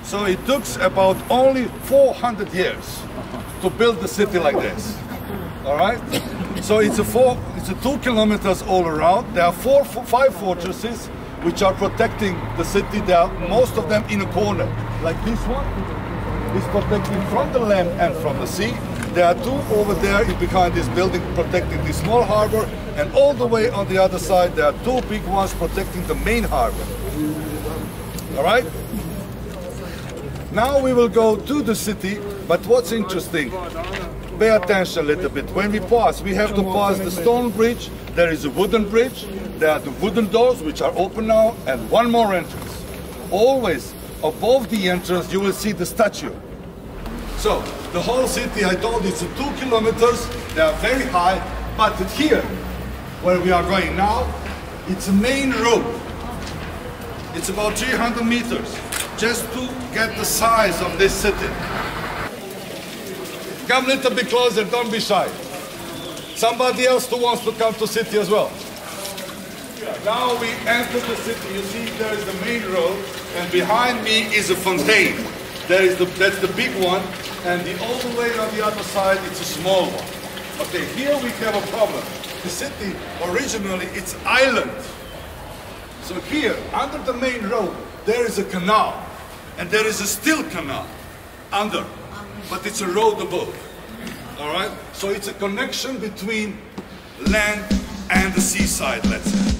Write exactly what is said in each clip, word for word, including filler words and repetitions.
So it took about only four hundred years to build the city like this. All right? So it's a four, it's a two kilometers all around. There are four, five fortresses which are protecting the city. There are most of them in a corner, like this one is protecting from the land and from the sea. There are two over there behind this building protecting the small harbor, and all the way on the other side there are two big ones protecting the main harbor. All right? Now we will go to the city, but what's interesting, pay attention a little bit. When we pass, we have to pass the stone bridge. There is a wooden bridge. There are the wooden doors which are open now, and one more entrance. Always above the entrance you will see the statue. So the whole city, I told you, it's two kilometers. They are very high, but here, where we are going now, it's a main road. It's about three hundred meters, just to get the size of this city. Come a little bit closer, don't be shy. Somebody else who wants to come to city as well. Now we enter the city. You see there is the main road, and behind me is a fontaine. There is the, that's the big one, and the all the way on the other side it's a small one. Okay, here we have a problem. The city originally it's island. So here, under the main road, there is a canal, and there is a still canal under, but it's a road above. All right? So it's a connection between land and the seaside, let's say.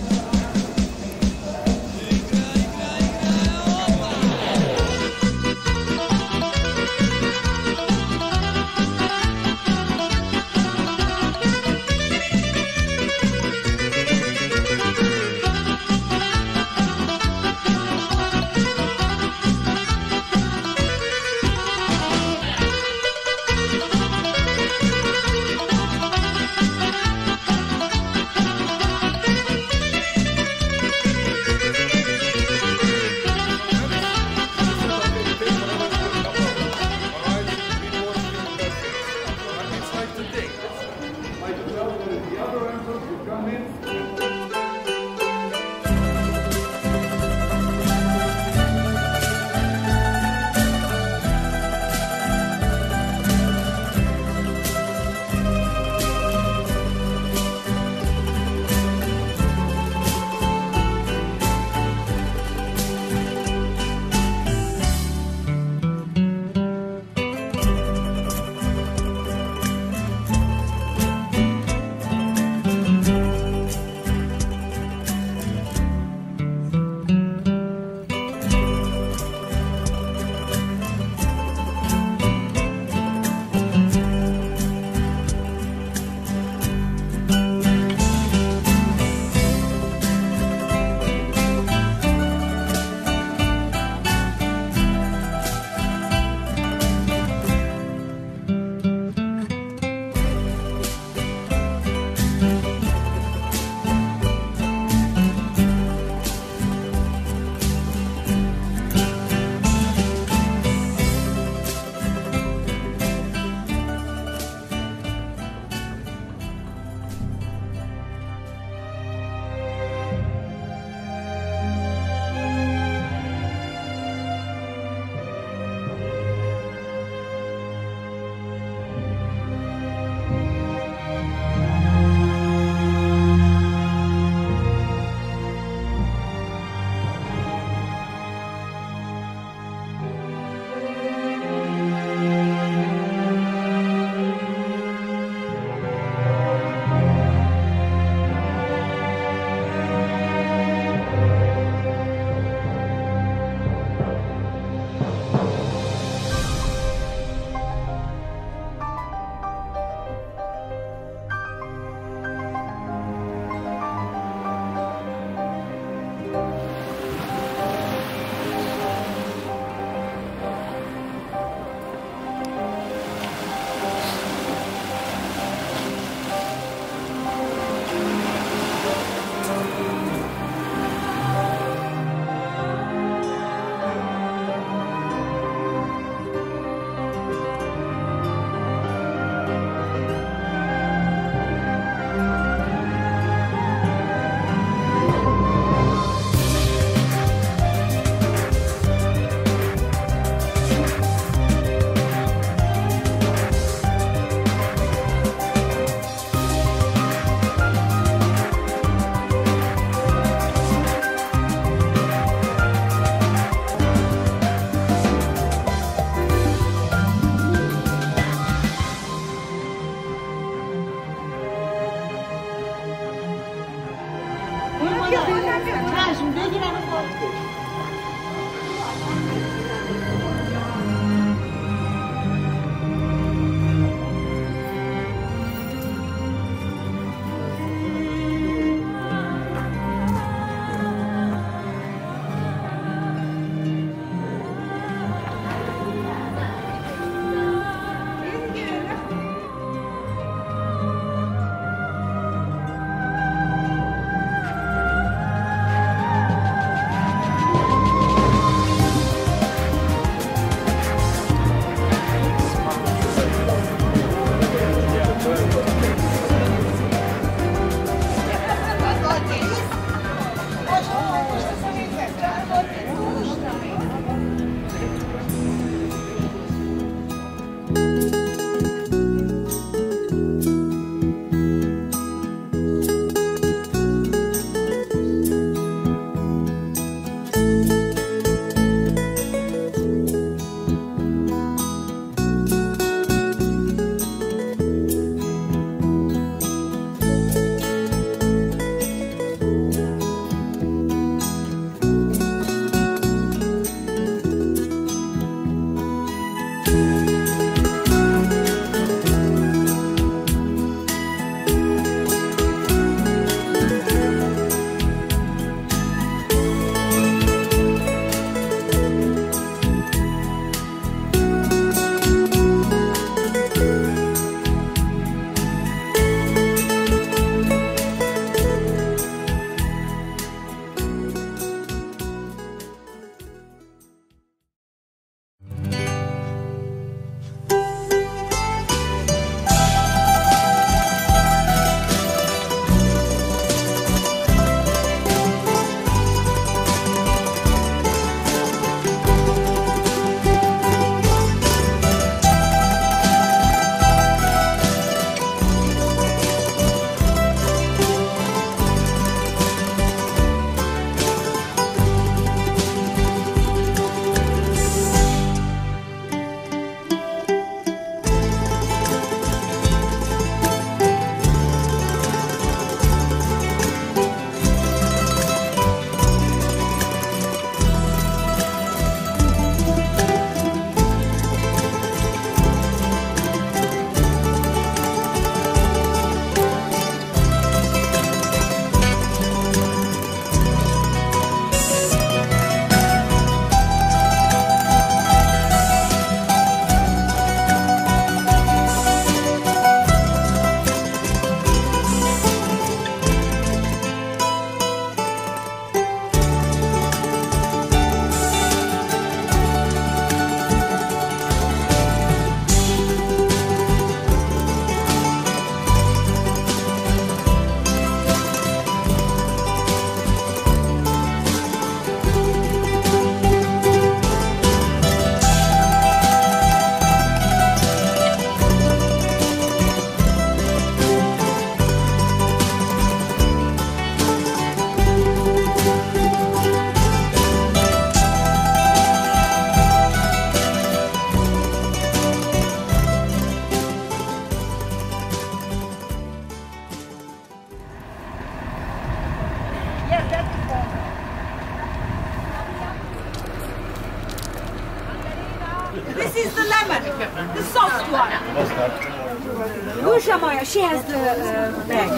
This is the lemon, the soft one. What's that? Gusha Maya, she has the uh, bag.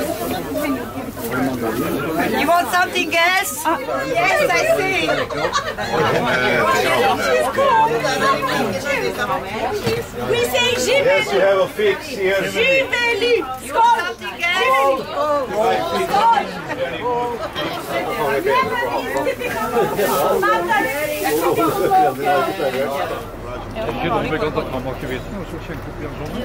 You want something else? Uh, Yes, I see. We say Yes, Jimeli. you have a fix here. Jimeli. Skål. Something else? Ikke noe vi kan ta med akevitten, og så kjenke opp igjen sånn.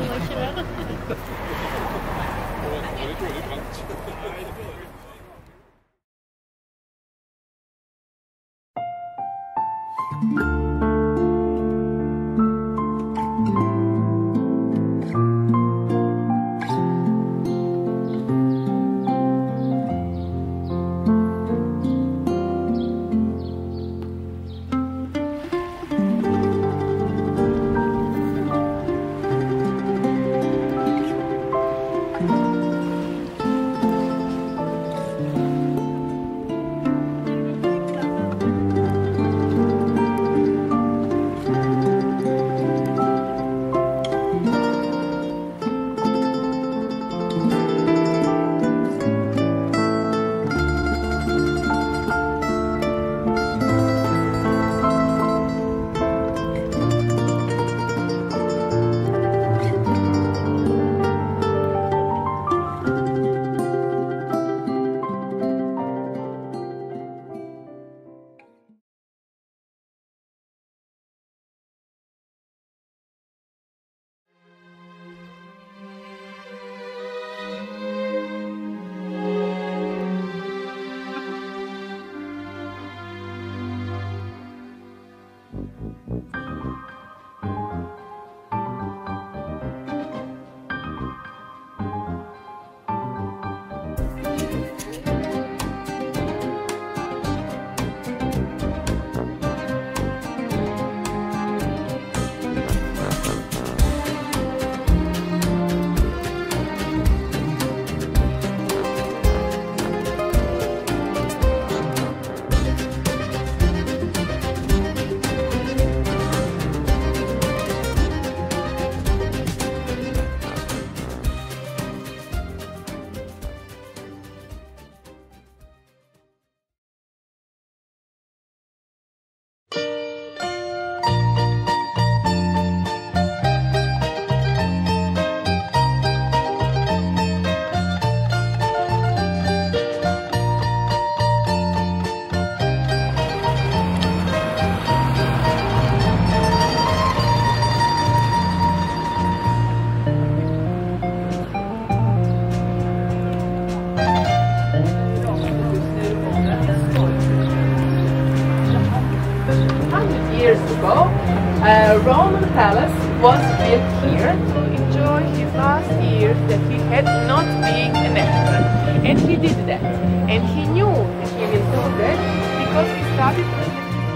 A Roman palace was built here to enjoy his last years that he had not being an emperor. And he did that. And he knew that he will do that because he started with his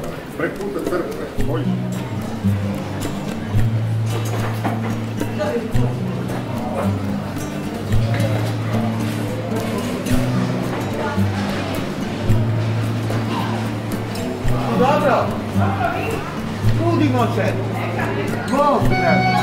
Prek puta crkve, hojiš. Dobro, trudimo se. Bog ne.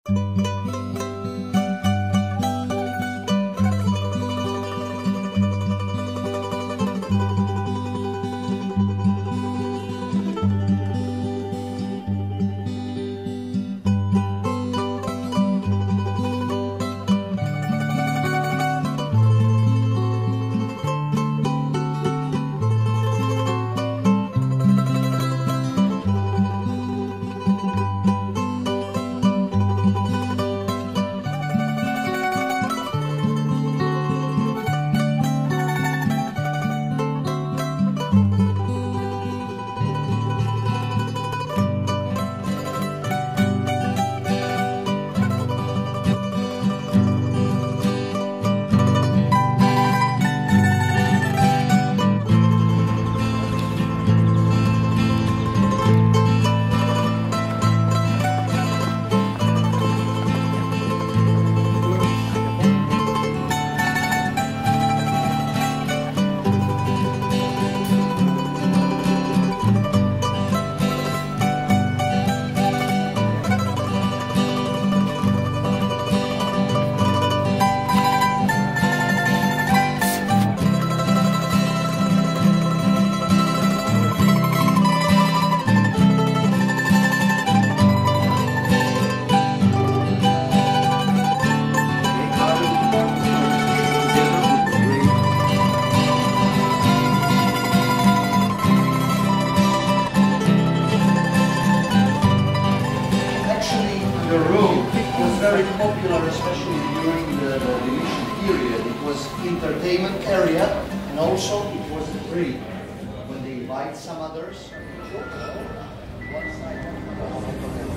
popular, especially during the, the initial period. It was entertainment area, and also it was free. When they invite some others.